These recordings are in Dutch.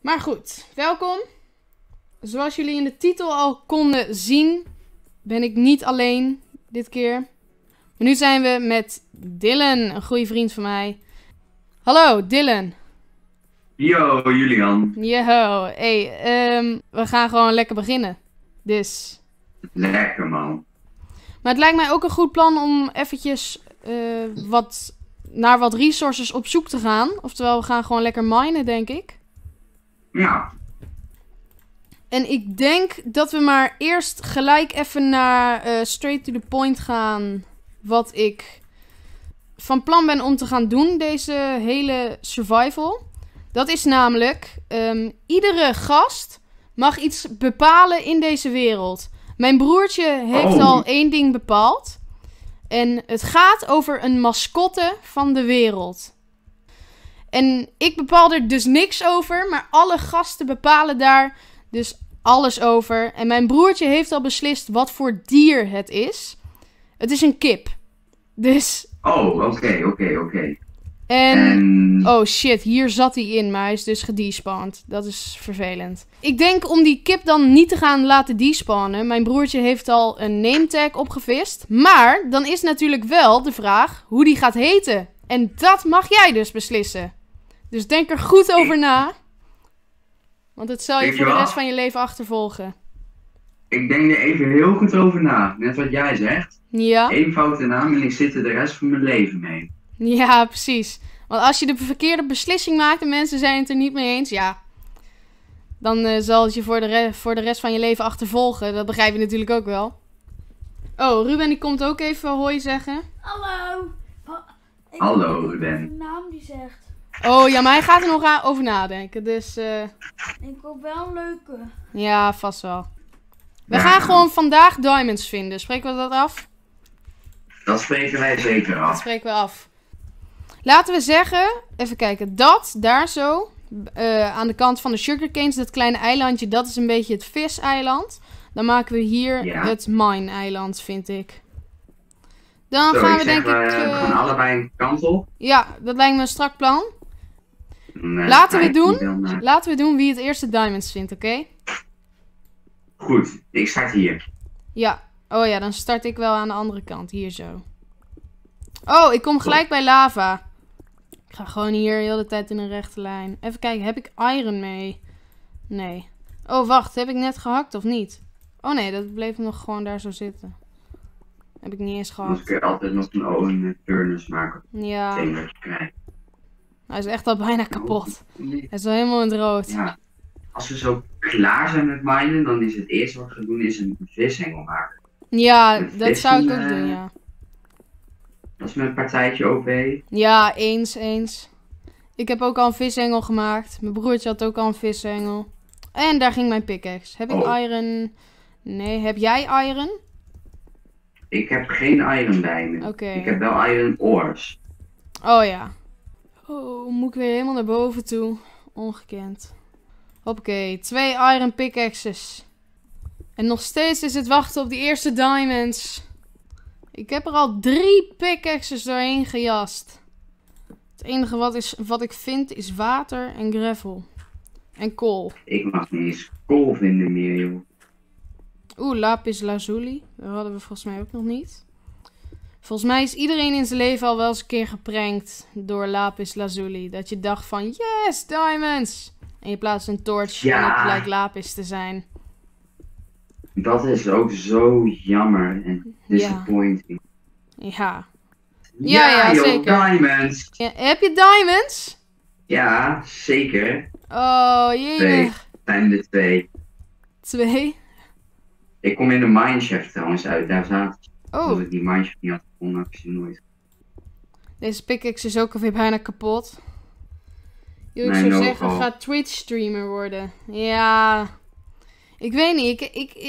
Maar goed, welkom. Zoals jullie in de titel al konden zien, ben ik niet alleen dit keer. Maar nu zijn we met Dylan, een goede vriend van mij. Hallo, Dylan. Yo, Julian. Yo, hey, we gaan gewoon lekker beginnen. Dus. Lekker, man. Maar het lijkt mij ook een goed plan om eventjes naar wat resources op zoek te gaan. Oftewel, we gaan gewoon lekker minen, denk ik. Ja. En ik denk dat we maar eerst gelijk even naar straight to the point gaan. Wat ik van plan ben om te gaan doen, deze hele survival. Dat is namelijk, iedere gast mag iets bepalen in deze wereld. Mijn broertje heeft al één ding bepaald. En het gaat over een mascotte van de wereld. En ik bepaal er dus niks over, maar alle gasten bepalen daar dus alles over. En mijn broertje heeft al beslist wat voor dier het is. Het is een kip. Dus... Oké. Oh shit, hier zat hij in, maar hij is dus gedespawned. Dat is vervelend. Ik denk om die kip dan niet te gaan laten despawnen. Mijn broertje heeft al een nametag opgevist. Maar dan is natuurlijk wel de vraag hoe die gaat heten. En dat mag jij dus beslissen. Dus denk er goed over na. Want het zal je voor de rest van je leven achtervolgen. Ik denk er even heel goed over na. Net wat jij zegt. Ja. Eén foute naam en ik zit er de rest van mijn leven mee. Ja, precies. Want als je de verkeerde beslissing maakt en mensen zijn het er niet mee eens, ja. Dan zal het je voor de rest van je leven achtervolgen. Dat begrijp je natuurlijk ook wel. Oh, Ruben die komt ook even hoi zeggen. Hallo. Hallo, Ruben. Een naam die zegt. Oh ja, maar hij gaat er nog over nadenken. Dus Ik hoop wel een leuke. ja, vast wel. We gaan gewoon vandaag diamonds vinden. Spreken we dat af? Dat spreken wij zeker Dat af. spreken we af. Laten we zeggen, even kijken, dat daar zo, aan de kant van de sugarcanes, dat kleine eilandje, dat is een beetje het viseiland. Dan maken we hier het mine-eiland, vind ik. Dan gaan we denk ik... we gaan allebei een kant op. Ja, dat lijkt me een strak plan. Nee, Laten we doen wie het eerste diamonds vindt, oké? Goed, ik start hier. Ja. Oh ja, dan start ik wel aan de andere kant, hier zo. Oh, ik kom gelijk bij lava. Ik ga gewoon hier heel de tijd in een rechte lijn. Even kijken, heb ik iron mee? Nee. Oh, wacht, heb ik net gehakt of niet? Oh nee, dat bleef nog gewoon daar zo zitten. Heb ik niet eens Dan gehakt. kun je altijd nog een oven turners maken. Ja, Wat je krijgt. hij is echt al bijna kapot. Hij is al helemaal in het rood. Ja. Als we zo klaar zijn met minen, dan is het eerste wat we gaan doen is een vishengel maken. Ja, Met dat zou ik ook vissen, doen, ja. Dat is met een partijtje OP. Ja, eens. Ik heb ook al een vishengel gemaakt. Mijn broertje had ook al een vishengel. En daar ging mijn pickaxe. Heb ik iron? Nee, heb jij iron? Ik heb geen iron bij me. Oké. Ik heb wel iron ores. Oh ja. Oh, moet ik weer helemaal naar boven toe. Ongekend. Hoppakee, 2 iron pickaxes. En nog steeds is het wachten op die eerste diamonds. Ik heb er al 3 pickaxes doorheen gejast. Het enige wat ik vind is water en gravel. En kool. Ik mag niet eens kool vinden meer, joh. Oeh, lapis lazuli. Dat hadden we volgens mij ook nog niet. Volgens mij is iedereen in zijn leven al wel eens een keer geprankt door lapis lazuli. Dat je dacht van, yes, diamonds! En je plaatst een torch en het blijkt lapis te zijn. Dat is ook zo jammer en disappointing. Ja. Ja, joh, zeker. diamonds! Ja, heb je diamonds? Ja, zeker. Oh, jee. Zijn er 2. 2? Ik kom in de mineshaft trouwens uit, daar zaten ze. Oh. Als ik die mineshaft niet had gevonden, had ik ze nooit. Deze pickaxe is ook alweer bijna kapot. Yo, ik Nee, zou no zeggen, call. ga Twitch streamer worden. Ja. Ik weet niet.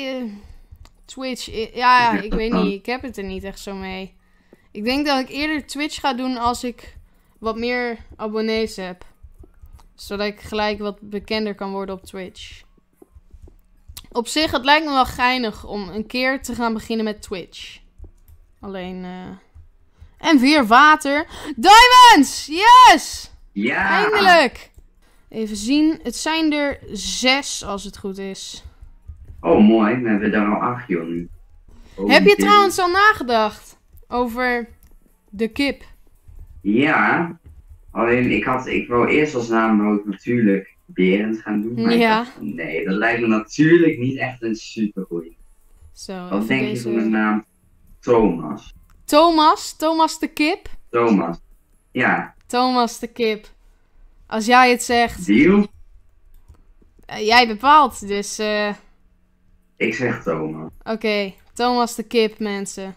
Twitch. Ja, ik weet niet. Ik heb het er niet echt zo mee. Ik denk dat ik eerder Twitch ga doen als ik wat meer abonnees heb. Zodat ik gelijk wat bekender kan worden op Twitch. Op zich, het lijkt me wel geinig om een keer te gaan beginnen met Twitch. Alleen, En weer water. Diamonds! Yes! Ja! Eindelijk! Even zien. Het zijn er 6 als het goed is. Oh, mooi. We hebben er al 8, joh. Nu. Oh, Heb je dit- trouwens al nagedacht over de kip? Ja. Alleen, ik wou eerst als naamhoud natuurlijk Berend gaan doen. Maar ik Ja. dacht van, nee, dat lijkt me natuurlijk niet echt een supergoeie. Zo, Wat even denk je deze... van de naam Thomas? Thomas de kip? Thomas. Ja, Thomas de kip. Als jij het zegt, deal? jij bepaalt. Dus, Ik zeg Thomas. oké. Thomas de kip, mensen.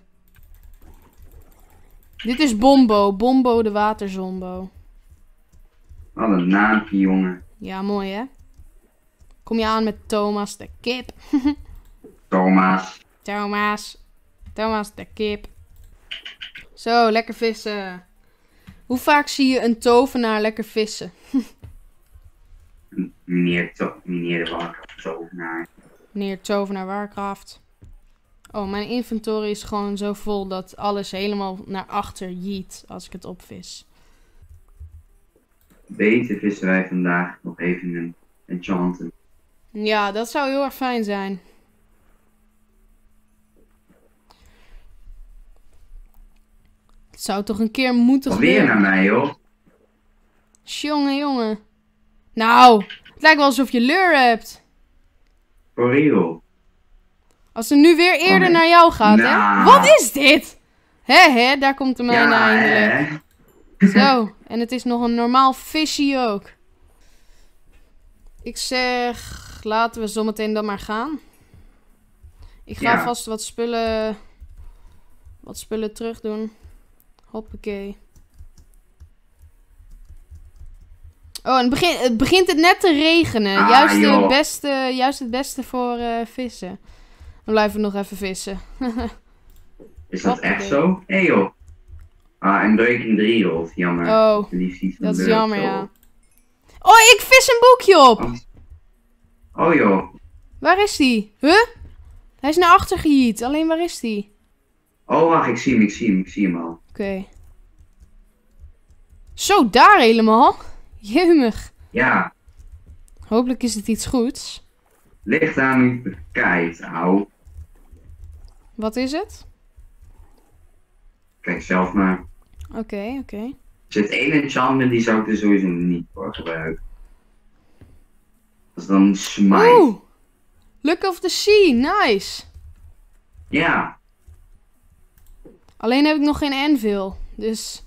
Dit is Bombo. Bombo de waterzombo. Wat een naampje, jongen. Ja, mooi hè? Kom je aan met Thomas de kip. Thomas. Thomas de kip. Zo, lekker vissen. Hoe vaak zie je een tovenaar lekker vissen? Meneer de Warcraft tovenaar. Meneer Tovenaar Warcraft. Oh, mijn inventory is gewoon zo vol dat alles helemaal naar achter jeet als ik het opvis. Beter vissen wij vandaag nog even een enchanten. Ja, dat zou heel erg fijn zijn. Het zou toch een keer moeten Alweer gebeuren. naar mij, hoor. Jongen. Nou, het lijkt wel alsof je leur hebt. For real. Als het nu weer eerder nee. naar jou gaat, hè? Nou. Wat is dit? Hè, daar komt de mijne Ja, eindelijk. Zo, en het is nog een normaal visje ook. Ik zeg, laten we zometeen dan maar gaan. Ik ga Ja. vast wat spullen terug doen. Hoppakee. Oh, en het begint het net te regenen. Ah, juist joh. het beste voor vissen. Dan blijven we nog even vissen. Is dat echt Hoppakee. zo? Hé, joh. Ah, en Breaking 3 rolt. Jammer. Oh, Liefst iets van dat is beurt, jammer, joh. ja. Oh, ik vis een boekje op! Oh, joh. Waar is die? Huh? Hij is naar achter gejiet. Alleen waar is die? Oh, wacht, ik zie hem al. Oké. Zo, daar helemaal. Jeumig. Ja, Hopelijk is het iets goeds. ligt aan u bekijkt, ouw. Wat is het? Kijk zelf maar. Oké. Er zit één enchantment, die zou ik er sowieso niet voor gebruiken. Dat is dan smite. Oeh! Luck of the Sea. Nice. Ja, Alleen heb ik nog geen anvil. Dus...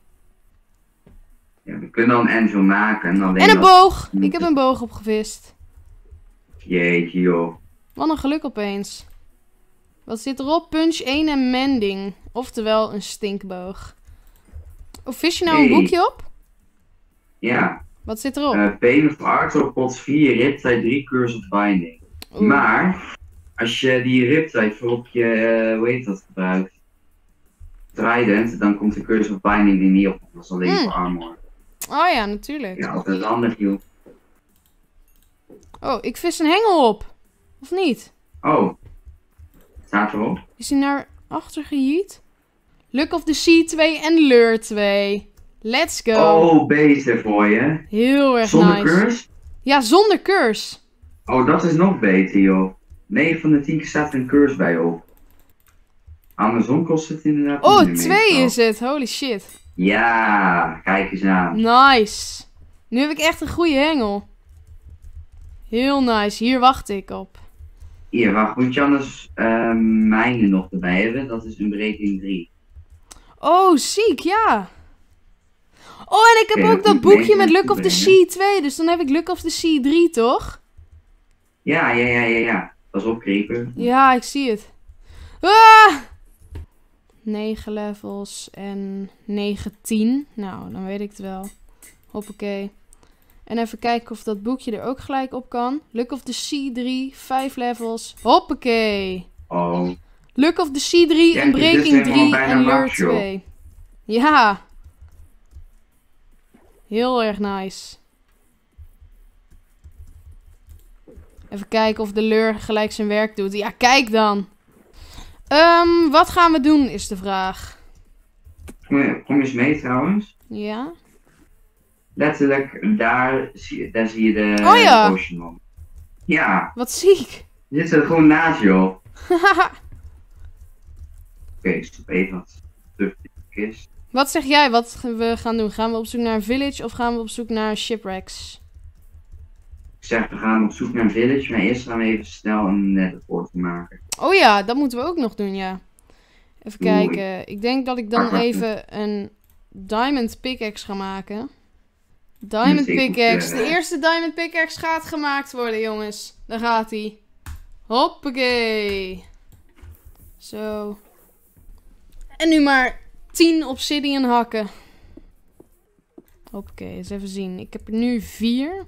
ja, we kunnen dan een anvil maken. Alleen En een dat- boog. Ik heb een boog opgevist. Jeetje, joh. Wat een geluk opeens. Wat zit erop? Punch 1 en mending. Oftewel een stinkboog. Oh, vis je nou een Hey. boekje op? Ja. Wat zit erop? Pain of Arthropods 4, Riptide 3, Curse of Binding. Oeh. Maar, als je die Riptide voor op je, hoe heet dat, gebruikt? Trident, dan komt de Curse of Binding die niet op. Dat is alleen voor armor. Oh ja, natuurlijk. Ja, dat is handig, joh. Oh, ik vis een hengel op. Of niet? Oh. Staat erop? Is hij naar achter gejiet? Luck of the Sea 2 en Lure 2. Let's go. Oh, beter voor je. Heel erg Zonder nice. curse? Ja, zonder curse. Oh, dat is nog beter, joh. 9 van de 10 keer staat er een curse bij op. Andersom kost het inderdaad Oh, minder 2 meestal. is het. Holy shit. Ja, kijk eens aan. Nice. Nu heb ik echt een goede hengel. Heel nice. Hier wacht ik op. Hier, wacht, moet je anders mijne nog erbij hebben? Dat is een breking 3. Oh, ziek, ja. Oh, en ik heb Oké, ook dat dat moet boekje mee met naar Luck of the brengen. Sea 2. Dus dan heb ik Luck of the Sea 3, toch? Ja. Pas op, creeper. Ja, ik zie het. Ah! 9 levels en 19. Nou, dan weet ik het wel. Hoppakee. En even kijken of dat boekje er ook gelijk op kan. Luck of the Sea 3, 5 levels. Hoppakee. Oh, Luck of the Sea 3 Ja, en dit is Breaking helemaal 3 bijna en Lure max, joh. 2. Ja. Heel erg nice. Even kijken of de Lure gelijk zijn werk doet. Ja, kijk dan. Wat gaan we doen is de vraag. kom je eens mee trouwens? Ja? letterlijk, daar zie je de Oh ja. Ocean Mom. Ja, Wat ziek. dit zit er gewoon naast, joh. Oké, stop even wat terug in de kist. Wat zeg jij wat we gaan doen? Gaan we op zoek naar een village of gaan we op zoek naar shipwrecks? Ik zeg, we gaan op zoek naar een village, maar eerst gaan we even snel een netherportal maken. Oh ja, dat moeten we ook nog doen, ja. Even kijken. Ik denk dat ik dan Wacht. even een diamond pickaxe ga maken. Diamond Ik moet, pickaxe. De eerste diamond pickaxe gaat gemaakt worden, jongens. Daar gaat hij. Hoppakee. Zo. En nu maar 10 obsidian hakken. Hoppakee, eens even zien. Ik heb er nu 4.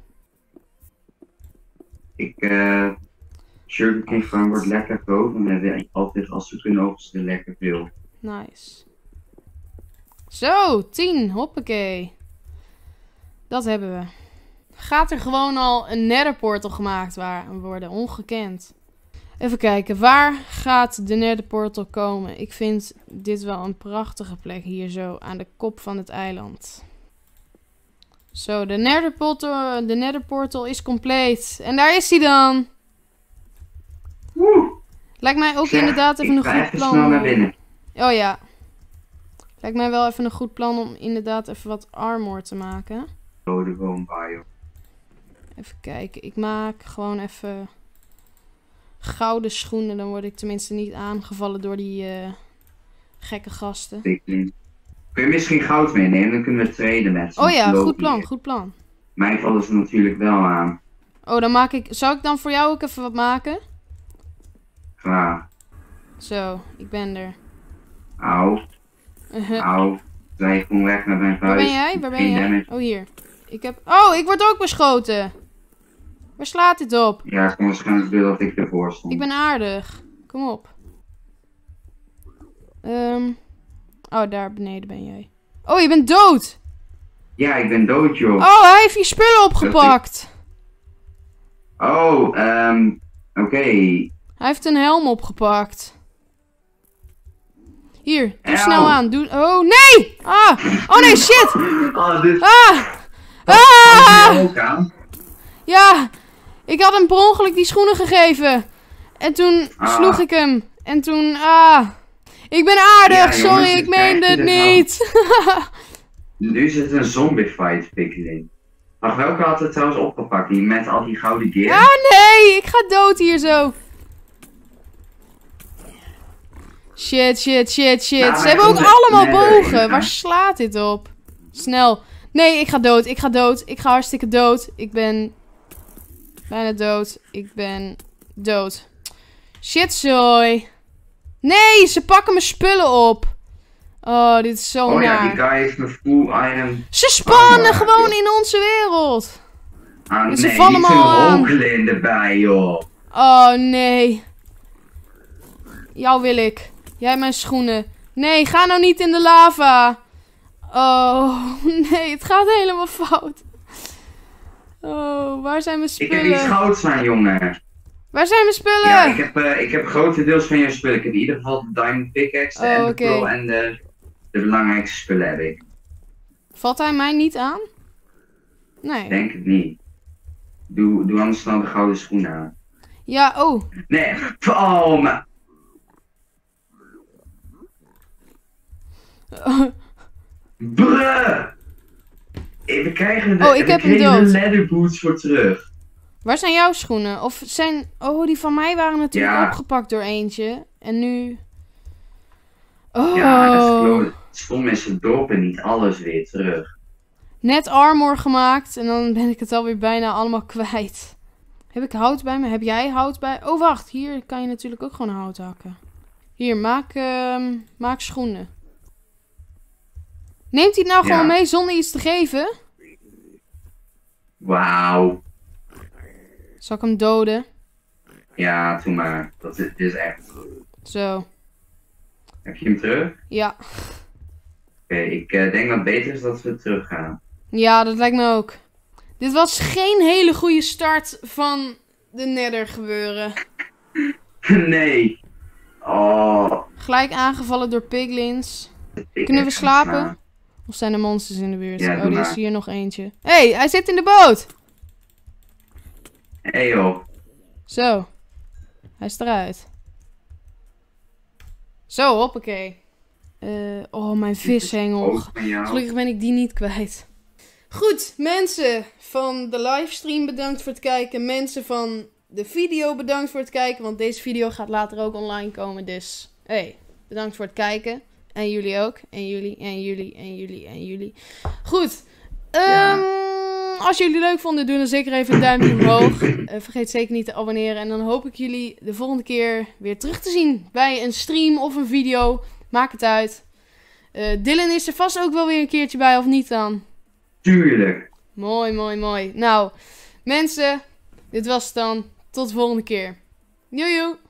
Sugar King Farm wordt lekker groot, en dan hebben we altijd als we kunnen oogsten lekker veel. Nice. Zo, 10. Hoppakee. Dat hebben we. Gaat er gewoon al een netherportal gemaakt worden? Ongekend. Even kijken. Waar gaat de netherportal komen? Ik vind dit wel een prachtige plek hier zo aan de kop van het eiland. Zo, de netherportal is compleet. En daar is hij dan. Woe! Lijkt mij ook Zeg, inderdaad even een Ik ga goed even plan. snel naar binnen. Oh ja. Lijkt mij wel even een goed plan om inderdaad even wat armor te maken. Oh, de woonbio. Even kijken. Ik maak gewoon even gouden schoenen. Dan word ik tenminste niet aangevallen door die gekke gasten. Kun je misschien goud meenemen? Dan kunnen we traden met ze. Oh ja, Lopen goed plan, hier. goed plan. Mij vallen ze natuurlijk wel aan. Oh, dan maak ik... Zou ik dan voor jou ook even wat maken? Klaar. Zo, ik ben er. Auw, auw. Zij gewoon weg met mijn Waar vuist. ben jij? Waar ben Geen jij? damage. Oh, hier. Oh, ik word ook beschoten. Waar slaat dit op? Ja, het kon waarschijnlijk doordat ik ervoor stond. Ik ben aardig. Kom op. Oh, daar beneden ben jij. Oh, je bent dood. Ja, ik ben dood, joh. Oh, hij heeft je spullen opgepakt. Oh, oké. Hij heeft een helm opgepakt. Hier, doe Auw. snel aan. Doe... Oh, nee! Ah! Oh nee, shit! Oh, dit Ah! Ah! ook aan. Ja, ik had hem per ongeluk die schoenen gegeven. En toen sloeg ik hem. En toen, ik ben aardig, Ja, sorry, jongens, ik dit krijg meende je het dus niet. Nu zit een zombie fight, Pikkeling. Wacht, welke had het trouwens opgepakt? Die met al die gouden gear? Ah nee, ik ga dood hier zo. Shit. Nou, Ze hebben ook nee, allemaal nee, bogen. nee. Waar slaat dit op? Snel. Nee, ik ga dood. Ik ga hartstikke dood. Ik ben bijna dood. Ik ben dood. Shitzooi. Nee, ze pakken mijn spullen op. Oh, dit is zo Oh ja, naar. die guy heeft een full item. Ze spannen Oh, gewoon joh. in onze wereld. Ah, En ze nee, vallen niet me zo'n al aan. hooglin erbij, joh. Oh, nee. Jou wil ik. Jij mijn schoenen. Nee, ga nou niet in de lava. Oh, nee, het gaat helemaal fout. Oh, waar zijn mijn Ik heb iets spullen? gouds aan, jongen. Waar zijn mijn spullen? Ja, ik heb grotendeels van je spullen. Ik heb in ieder geval de diamond pickaxe, de Oh, ender oké. pearl en de belangrijkste spullen heb ik. Valt hij mij niet aan? Nee. Ik denk het niet. Doe anders snel de gouden schoenen aan. Ja, oh. Nee, oh, maar... Bruh! We krijgen de, Oh, ik heb hem kregen de dood. leather boots voor terug. Waar zijn jouw schoenen? Of zijn... Oh, die van mij waren natuurlijk Ja. opgepakt door eentje. En nu... Oh. Ja, dat is gewoon... Soms is het dorp en niet alles weer terug. Net armor gemaakt en dan ben ik het alweer bijna allemaal kwijt. Heb ik hout bij me? Heb jij hout bij? Oh, wacht. Hier kan je natuurlijk ook gewoon hout hakken. Hier, maak schoenen. Neemt hij het nou Ja. gewoon mee zonder iets te geven? Wauw. Zal ik hem doden? Ja, doe maar. Dit is echt... Zo. Heb je hem terug? Ja. Oké, ik denk dat het beter is dat we terug gaan. Ja, dat lijkt me ook. Dit was geen hele goede start van de Nether gebeuren. Nee. Oh. Gelijk aangevallen door piglins. Ik Kunnen we ga slapen? slaan. Of zijn er monsters in de buurt? Ja, Oh, doe er is maar. hier nog eentje. Hé, hij zit in de boot! Hé joh. Zo. Hij is eruit. Zo, hoppakee. Oh, mijn vishengel. Ook van jou. Gelukkig ben ik die niet kwijt. Goed, mensen van de livestream bedankt voor het kijken. Mensen van de video bedankt voor het kijken. Want deze video gaat later ook online komen. Dus, hey, bedankt voor het kijken. En jullie ook. En jullie, en jullie, en jullie, en jullie. Goed. Als jullie het leuk vonden, doe dan zeker even een duimpje omhoog. Vergeet zeker niet te abonneren. En dan hoop ik jullie de volgende keer weer terug te zien bij een stream of een video. Maakt het uit. Dylan is er vast ook wel weer een keertje bij, of niet dan? Tuurlijk. Mooi, mooi, mooi. Nou, mensen, dit was het dan. Tot de volgende keer. Joejoe!